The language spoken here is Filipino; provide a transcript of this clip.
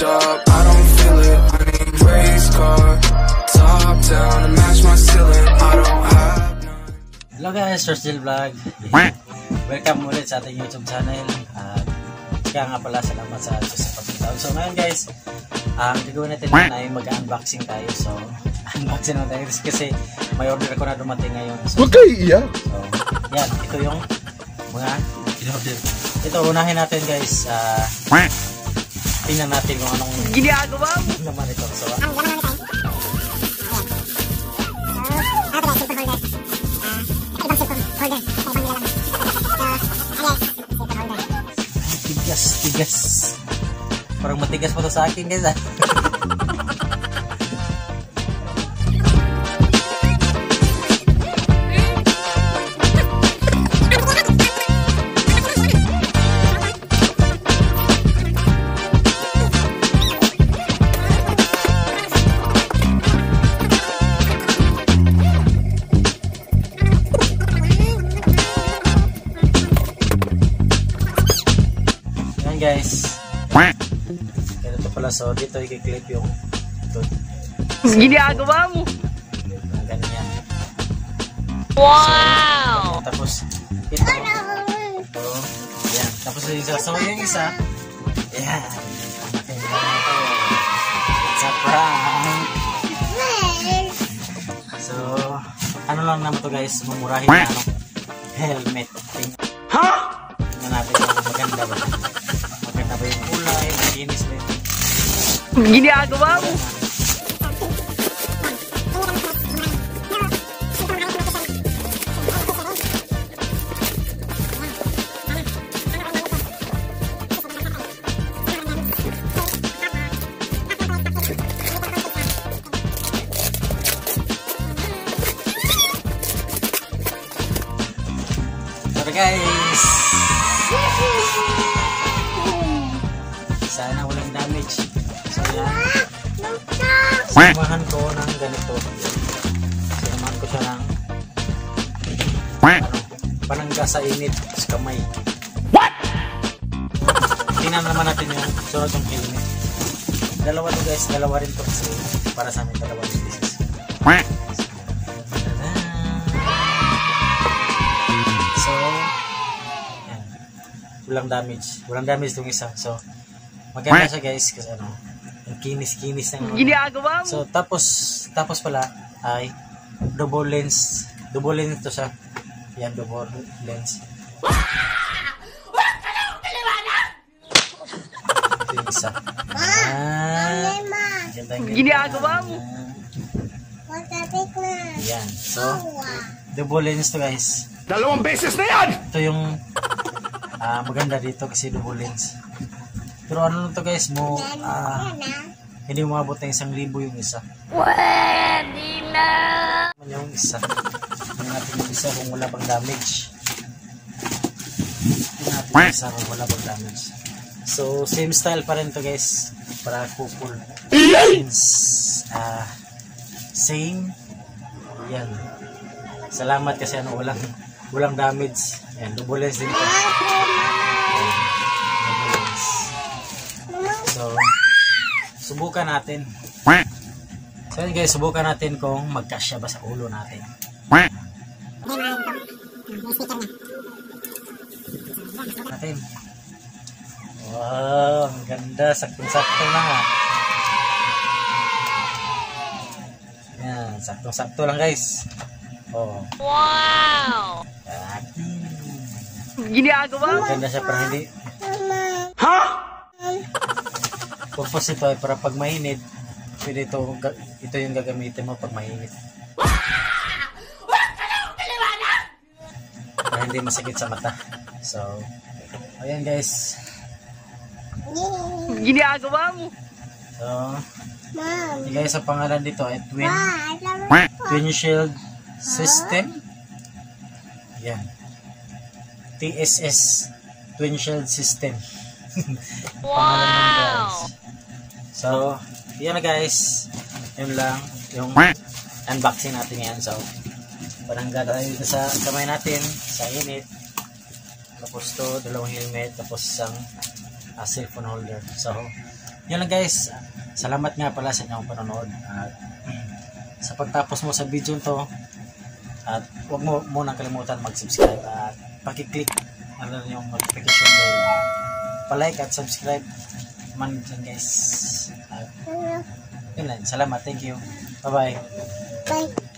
up, I don't feel it. I need race car, top down to match my ceiling. I don't have none. Hello guys, George Vlog. Welcome ulit sa ating YouTube channel. Kaya nga pala, salamat sa pag-subscribe. So ngayon guys, ang gagawin natin ay mag-unboxing tayo. So unboxing natin tayo kasi may order ko na dumating ngayon. So, okay, yeah. So yan, ito yung mga in-order. Ito, unahin natin guys. Tingnan natin kung anong ginagawa mo naman ito. So tigas. Parang matigas pa to sa akin guys. Guys, ganito pala. So dito i-clip yung ito. Ginagawa mo. Ganyan. Wow! So, tapos ito. Ito. Yan. Tapos yung isa. Yan. It's a prank. So, ano lang naman to guys, mumurahin na helmet. Ha? Tingnan natin kung maganda ba. Maganda ba yung kulay, makinis ba yun? Ginagawa mo. So guys, sana walang damage. So yan, samahan ko ng ganito. Samahan ko siya ng panangga sa init sa kamay. What? Tingnan naman natin yung sunod yung helmet. Dalawa to guys, dalawa rin to kasi para sa amin dalawa yung pieces. So yan, walang damage itong isa. So maganda siya guys kasi ano, ang kinis ng Ginagawa mo. So tapos pala ay double lens to siya. Yan, double lens. Ito yung isa. Ginagawa mo. Yan. So double lens to guys. 2 beses na yan! Ito yung maganda dito kasi double lens. Pero ano to guys, hindi umabot ng 1,000 yung isa. Pwede na! Yung isa. Tingnan natin yung isa kung wala pang damage. Tingnan natin yung isa kung wala pang damage. So, same style pa rin to guys. Para couple. Same. Yan. Salamat kasi ano, walang damage. Yan, double lens din ito. So, subukan natin. So yun guys, subukan natin kung magkasya ba sa ulo natin. Wow, ang ganda. Saktong-sakto na nga. Yan, saktong-sakto lang guys. Oh. Wow! Ginagawa mo. Ganda siya para hindi. Ha? Purpose ito ay para pag mainit, pwede ito yung gagamitin mo pag mainit. Para hindi masakit sa mata. So, ayan guys. Ginagawa mo. So, guys, ang pangalan dito ay Twin Shield System. Yan. TSS Twin Shield System. Pangalan guys. So, yan na guys. Yun lang yung unboxing natin yan. So, panangga tayo dito sa kamay natin sa init. Tapos to, dalawang helmet, tapos isang cellphone holder. So, Yun lang guys. Salamat nga pala sa inyong panonood. At sa pagtapos mo sa video to, at huwag mo munang kalimutan mag-subscribe at pakiclick yung notification bell. Pa-like at subscribe man dyan guys. At yun lang. Salamat. Thank you. Bye-bye. Bye.